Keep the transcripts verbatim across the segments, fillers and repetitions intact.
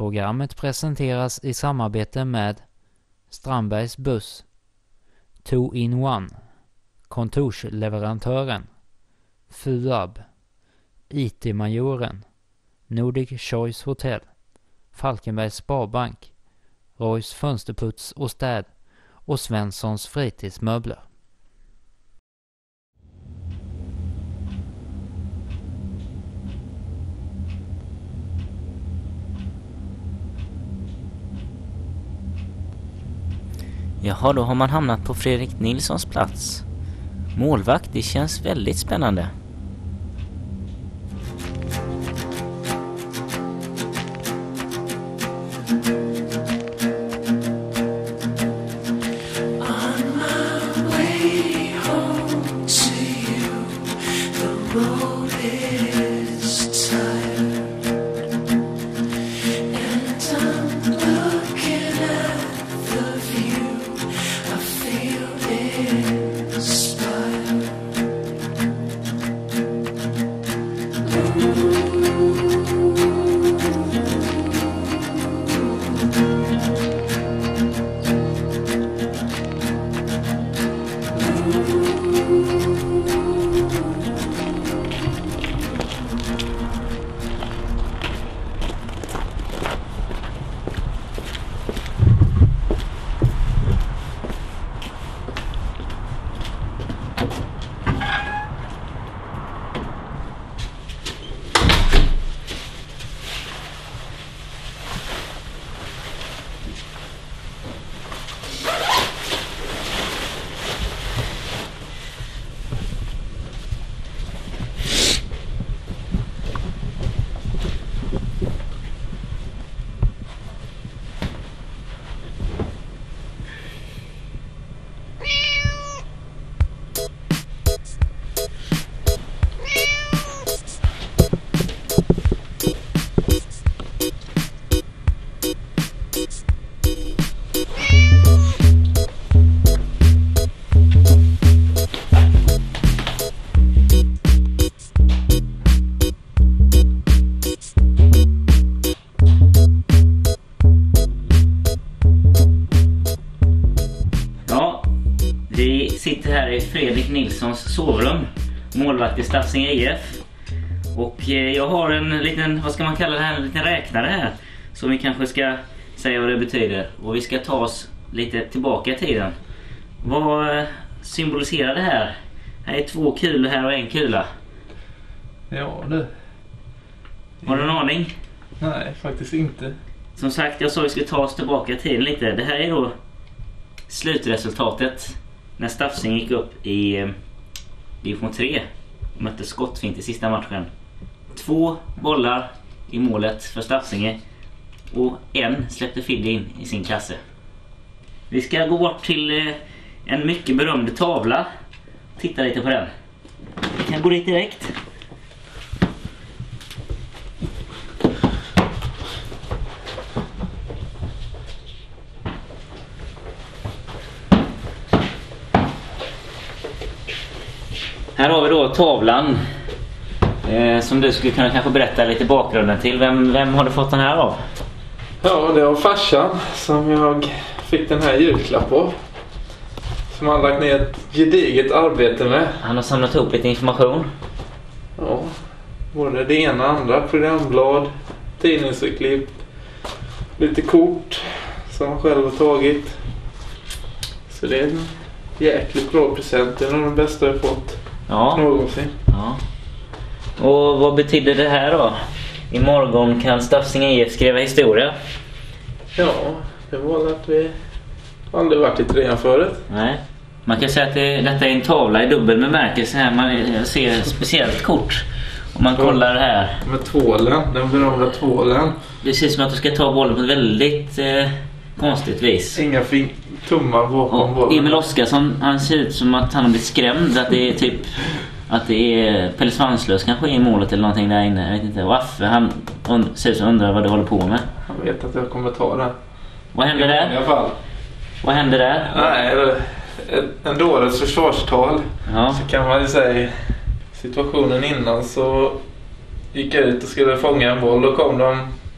Programmet presenteras i samarbete med Strandbergs buss, two in one, kontorsleverantören, F U A B, I T-majoren, Nordic Choice Hotel, Falkenbergs Sparbank, Roys fönsterputs och städ och Svenssons fritidsmöbler. Jaha, då har man hamnat på Fredrik Nilssons plats. Målvakt, det känns väldigt spännande. Sitter här i Fredrik Nilssons sovrum, målvakt i Stafsinge I F. Och jag har en liten, vad ska man kalla det här, en liten räknare här som vi kanske ska säga vad det betyder. Och vi ska ta oss lite tillbaka i tiden. Vad symboliserar det här? Här är två kulor här och en kula. Ja, det... Har du en aning? Nej, faktiskt inte. Som sagt, jag sa att vi skulle ta oss tillbaka i tiden lite. Det här är då slutresultatet när Stafsinge gick upp i division tre och mötte Skottfint i sista matchen. Två bollar i målet för Stafsinge och en släppte Fidde in i sin kasse. Vi ska gå bort till en mycket berömd tavla. Titta lite på den. Vi kan gå dit direkt. Här har vi då tavlan eh, som du skulle kunna kanske berätta lite bakgrunden till. Vem, vem har du fått den här av? Ja, det var farsan som jag fick den här julklapp på. Som han lagt ner ett gediget arbete med. Han har samlat ihop lite information. Ja, både det ena och andra. Programblad, tidningsurklipp, lite kort som han själv har tagit. Så det är en jäkligt bra present. Det är nog den bästa jag fått. Ja. Någonsin. Ja. Och vad betyder det här då? Imorgon kan Stafsinge I F skriva historia. Ja, det var att vi aldrig varit i trean förut. Nej. Man kan säga att det, detta är en tavla i dubbel bemärkelse här. Man ser speciellt kort. Om man kollar här. Med tvålen, den berömda tvålen. Det ser som att du ska ta bollen på ett väldigt eh, konstigt vis. Inga fin- tummar bakom bollen. Emil Oskarsson, han ser ut som att han har blivit skrämd. Att det är typ... Att det är Pelle Svanslös kanske i målet eller någonting där inne. Jag vet inte. Och Affe, han und- ser ut som undrar vad du håller på med. Han vet att jag kommer ta den. Vad händer där? I alla fall. Vad händer där? Nej, det en dåres försvarstal. Ja. Så kan man ju säga situationen innan så gick jag ut och skulle fånga en boll och kom de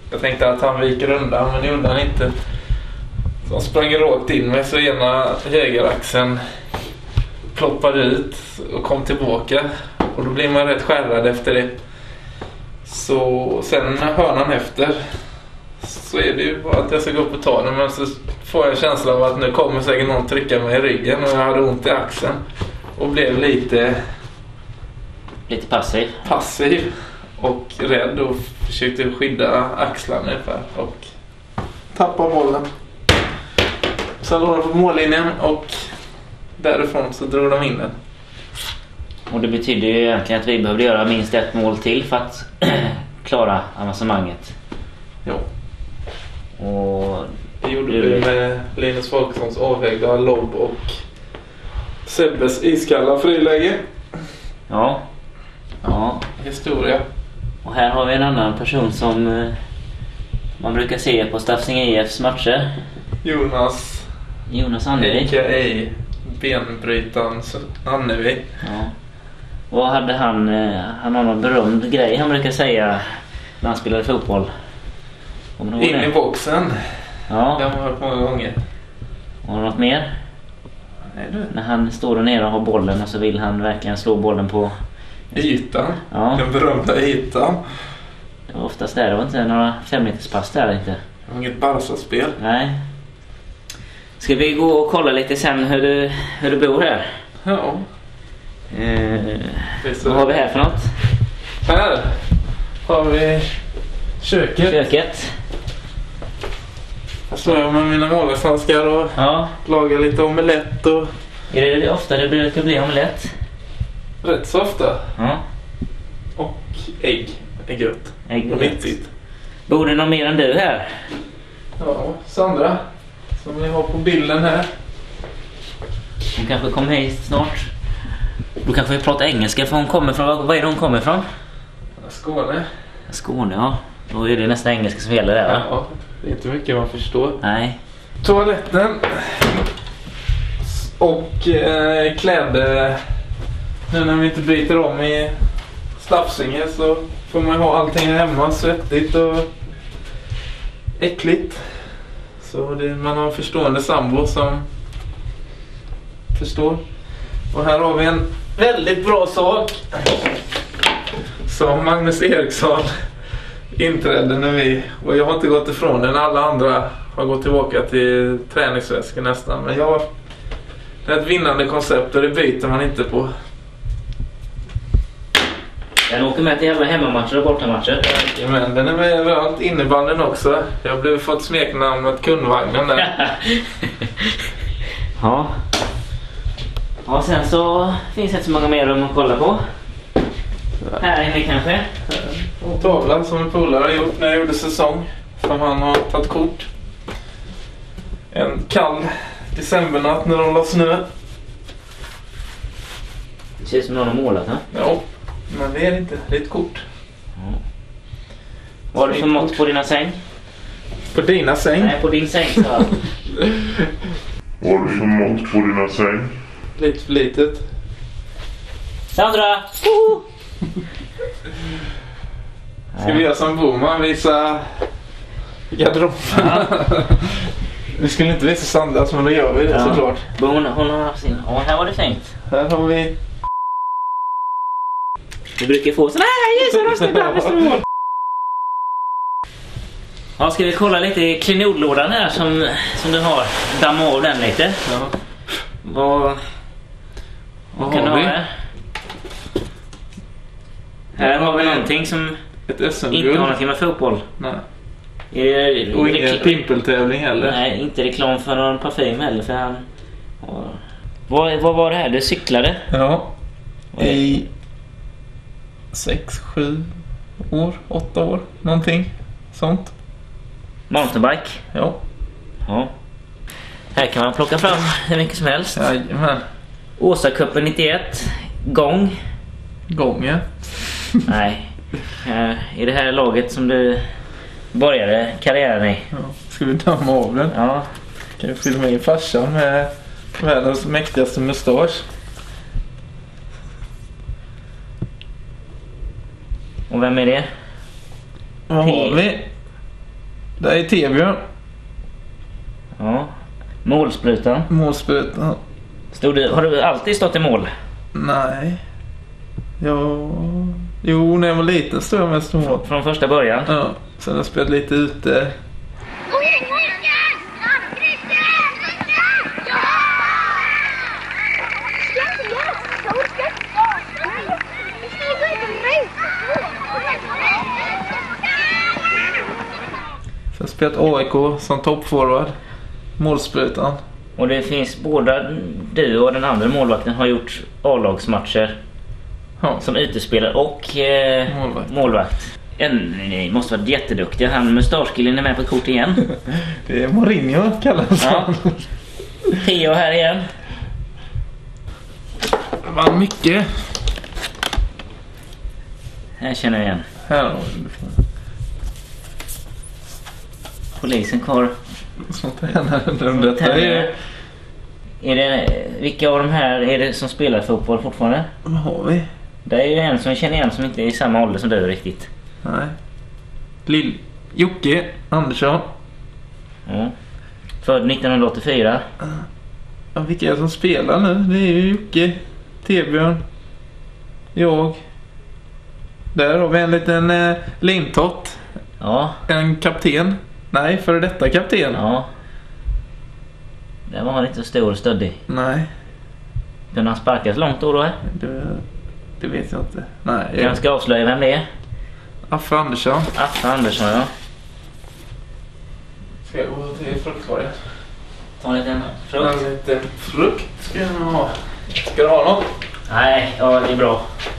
Jag tänkte att han viker undan, men det gjorde han inte. Så han sprang rakt in med, så ena högeraxeln ploppade ut och kom tillbaka. Och då blir man rätt skärrad efter det. Så sen hör han efter, så är det ju bara att jag ska gå upp och ta den. Men så får jag känsla av att nu kommer säkert någon trycka mig i ryggen. Och jag hade ont i axeln. Och blev lite... Lite passiv. Passiv. Och rädd och försökte skydda axlarna ungefär. Och tappa bollen. Så låg de på mållinjen och därifrån så drog de in den. Och det betyder ju egentligen att vi behövde göra minst ett mål till för att klara avancemanget. Ja. Och det gjorde vi med Linus Folkessons avvägda lobb och Sebbes iskalla friläge. Ja. Ja. Historia. Och här har vi en annan person som eh, man brukar se på Stafsinge I F:s matcher. Jonas. Jonas Annevi. A K A benbrytaren Annevi. Ja. Vad hade han? Eh, han har någon berömd grej han brukar säga när han spelade fotboll. In det? I boxen. Ja. Det har man hört många gånger. Har något mer? Nej du. När han står där nere och har bollen och så vill han verkligen slå bollen på ytan. Ja. Den berömda ytan. Det var oftast där. Det var inte några femmeterspass där inte. Det var inget Barca-spel. Nej. Ska vi gå och kolla lite sen hur du, hur du bor här? Ja. Eh, vad har vi här för något? Här har vi köket. Köket. Här står jag med mina målvakthandskar och ja. lagar lite omelett. Och... Är det ofta det brukar bli omelett? Rätt så ofta. Ja. Och ägg är gött. Ägg och nyttigt. Bor det någon mer än du här? Ja, Sandra. Som vi har på bilden här. Hon kanske kommer hit snart. Då kanske vi pratar engelska för hon kommer från... Vad är det hon kommer från? Skåne. Skåne, ja. Då är det nästan engelska som gäller där, va? Ja, det är inte mycket man förstår. Nej. Toaletten. Och eh, kläder. Nu när vi inte byter om i Stafsinge så får man ha allting hemma. Svettigt och äckligt. Så det, man har en förstående sambo som förstår. Och här har vi en väldigt bra sak som Magnus Eriksson inträdde när vi, och jag har inte gått ifrån den, alla andra har gått tillbaka till träningsväskor nästan, men jag, det är ett vinnande koncept och det byter man inte på. Den åker med till jävla hemmamatcher och bortamatcher. Men den är med överallt, innebanden också. Jag har blivit fått smeknamnet kundvagnen där. Ja. Ja, sen så finns det inte så många mer rum att kolla på. Här inne kanske. Och tavlan som en polare har gjort när jag gjorde säsong. Som han har tagit kort. En kall decembernatt när de la snö. Det ser ut som någon har målat, ha? Ja, men det är det inte. Det är ett kort. Ja. Vad har du för mått på dina säng? På dina säng? Nej, på din säng. Så. Vad har du för mått på dina säng? Lite för litet. Sandra! Oh! Ska vi göra som Boman, visa garderoben? Ja. Vi skulle inte visa Sandras, men då gör vi det, ja. Såklart. Hon, hon har sin... Åh, här var det fint. Här har vi... Vi brukar få såna här ljusröster där. Ja, ska vi kolla lite i klenodlådan här som, som du har. Damma av den lite. Ja. Vad... Vad kan du ha här? Här har vi någonting som ett S M-guld. Inte har någonting med fotboll. Nej. Är, och ingen pimpeltävling heller. Nej, inte reklam för någon parfym heller. För han... Och... Vad, vad var det här? Du cyklade? Ja. I sex, sju år, åtta år. Någonting sånt. Mountainbike? Ja. Ja. Här kan man plocka fram hur mycket som helst. Jajamän. Åsa-cupen nittioett. Gång. Gången. Nej. I det här laget som du började karriären i. Ja. Ska vi damma av den? Ja. Kan jag filma in farsan med världens mäktigaste mustasch. Och vem är det? Vad har vi? Där är T-björn. Ja. Målsprutan. Målsprutan. Stod du, har du alltid stått i mål? Nej. Ja. Jo, när jag var liten stod jag mest i mål. Från första början? Ja. Sen har jag spelat lite ute. Så jag har spelat A I K som toppforward. Målsprutan. Och det finns båda du och den andra målvakten har gjort A-lagsmatcher Ja. som utespelare och eh, Målvakt. målvakt. En, ni måste vara jätteduktiga. Han mustaschkillen är med på kort igen. Det är Mourinho kallas Ja. han. Theo här igen. Vann mycket. Här känner jag igen. Här har Polisen kvar. vi som tränare. Detta är... Är det, vilka av de här är det som spelar fotboll fortfarande? Vad har vi? Det är ju en som jag känner igen som inte är i samma ålder som du riktigt. Nej. Lill... Jocke Andersson. Ja. Född nittonhundraåttiofyra. Ja, vilka är det som spelar nu? Det är ju Jocke, T-björn, jag. Där har vi en liten eh, lintott. Ja. En kapten. Nej, för detta kapten. Ja. Där var han inte så stor och stöddig. Nej, Kunde han sparkas långt då då? det, det vet jag inte. Nej, Jag jag... ska avslöja vem det är. Affe Andersson. Affe Andersson, ja. Ska jag gå till fruktkorgen? Ta en liten frukt. En liten frukt ska jag ha. Ska du ha något? Nej, ja det är bra.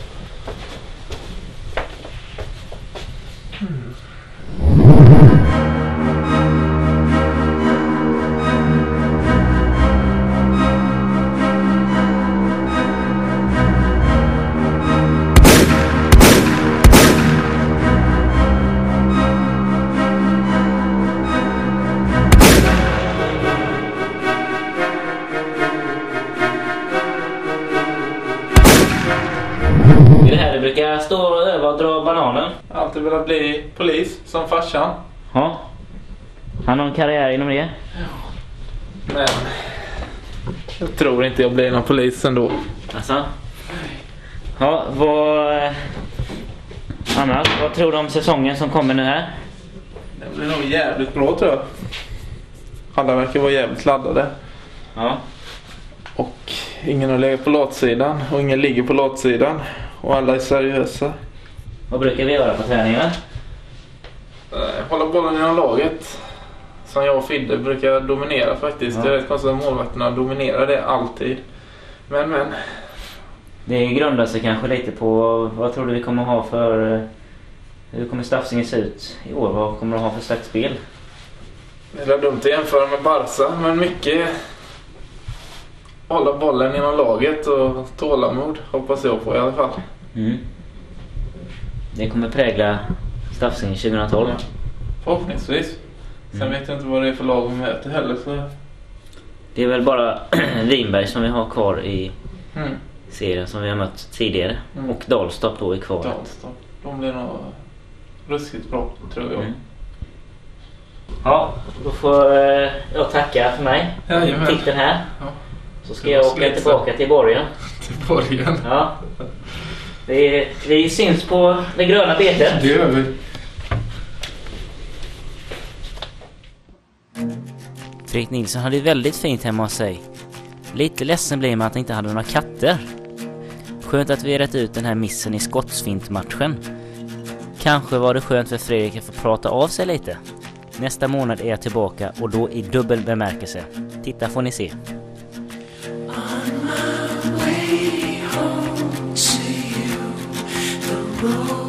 Det är det här du brukar stå och öva och dra bananen. Alltid velat bli polis som farsan. Ja. Han har en karriär inom det. Men jag tror inte jag blir någon polis ändå. Alltså. Ja, vad... Annars, vad tror du om säsongen som kommer nu här? Det blir nog jävligt bra tror jag. Alla verkar vara jävligt laddade. Ja. Och ingen har legat på latsidan. Och ingen ligger på latsidan. Och alla är seriösa. Vad brukar vi göra på träningen? Hålla bollen inom laget. Som jag och Fidde brukar dominera faktiskt. Ja. Det är rätt konstigt att målvakterna dominerar det alltid. Men men. Det grundar sig kanske lite på vad tror du vi kommer ha för... Hur kommer Stafsinge se ut i år? Vad kommer de ha för slags spel? Det är dumt att jämföra med Barca. Men mycket hålla bollen inom laget och tålamod hoppas jag på i alla fall. Mm. Det kommer prägla Stafsinge tjugohundratolv. Ja. Förhoppningsvis. Sen Mm. vet jag inte vad det är för lag vi möter heller. Så... Det är väl bara Vinberg som vi har kvar i Mm. serien som vi har mött tidigare. Mm. Och Dalstorp då är kvar. Dalstorp. De blir nog ruskigt bra tror jag. Mm. Ja, då får eh, jag tacka för mig. Jajamän. Titeln här. Ja. Så ska Det jag var åka slitsamt. tillbaka till borgen. Till borgen. Ja. Vi, vi syns på det gröna betet. Det gör vi. Fredrik Nilsson hade väldigt fint hemma hos sig. Lite ledsen blev man att han inte hade några katter. Skönt att vi rätt ut den här missen i skottsfintmatchen. Kanske var det skönt för Fredrik att få prata av sig lite. Nästa månad är jag tillbaka och då i dubbel bemärkelse. Titta får ni se. On my way home to you, the road